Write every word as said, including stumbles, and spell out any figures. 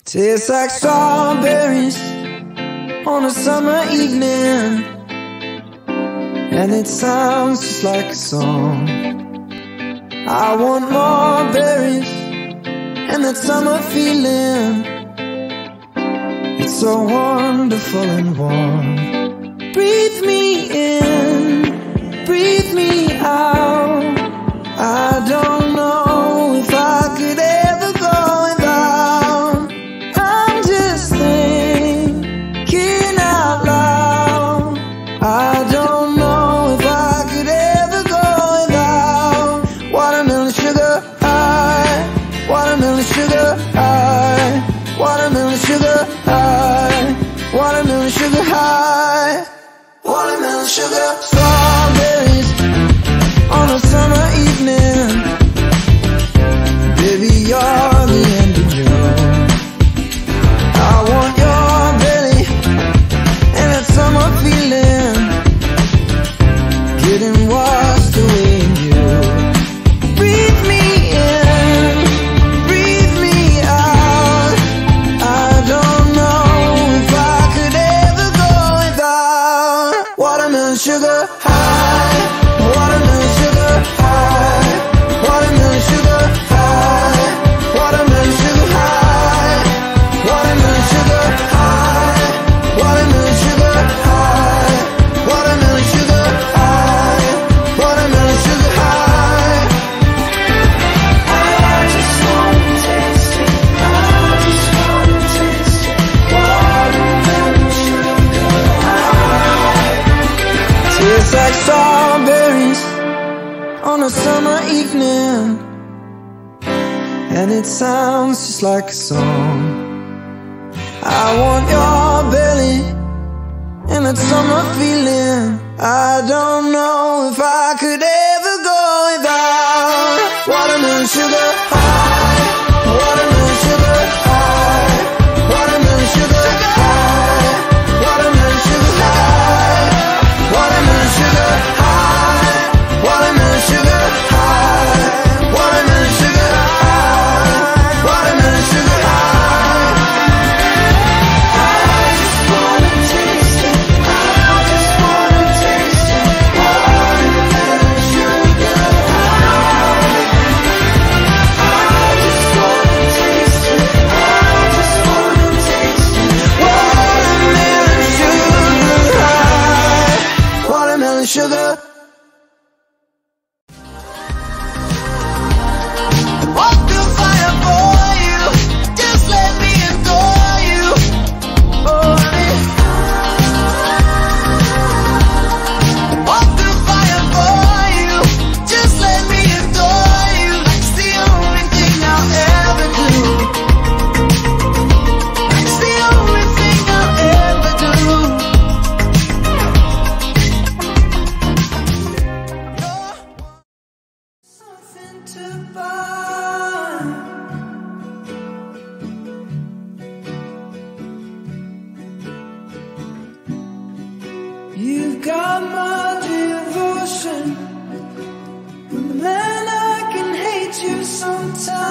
Tastes like strawberries on a summer evening, and it sounds just like a song. I want more berries and that summer feeling. It's so wonderful and warm. Breathe me in, breathe me out. I don't know if I could ever go without. I'm just thinking out loud. I don't know if I could ever go without watermelon sugar high, watermelon sugar high, watermelon sugar high, watermelon sugar high, watermelon sugar. Strawberries on a summer evening, baby, you're the end of June. I want your belly and that summer feeling, getting washed away in you. Breathe me in, breathe me out. I don't know if I could ever go without watermelon sugar high, watermelon sugar high, watermelon sugar high, watermelon sugar high, watermelon sugar high, watermelon sugar high, watermelon sugar high, watermelon sugar high. I just wanna taste it, I just wanna taste it, watermelon sugar high. Tastes like strawberries on a summer evening, and it sounds just like a song. I want your belly and that summer feeling. I don't know if I could ever go without watermelon sugar high, watermelon sugar high, watermelon sugar high, watermelon sugar high, watermelon sugar high, watermelon sugar high, watermelon sugar high, watermelon sugar high. I just wanna taste it, I just wanna taste it, watermelon sugar high. I just wanna taste it, I just wanna taste it, watermelon sugar high, watermelon sugar. Walk through fire for you, just let me adore you, boy. Walk through fire for you, just let me adore you. It's the only thing I'll ever do. It's the only thing I'll ever do. Something to buy. You've got my devotion, but man, I can hate you sometimes.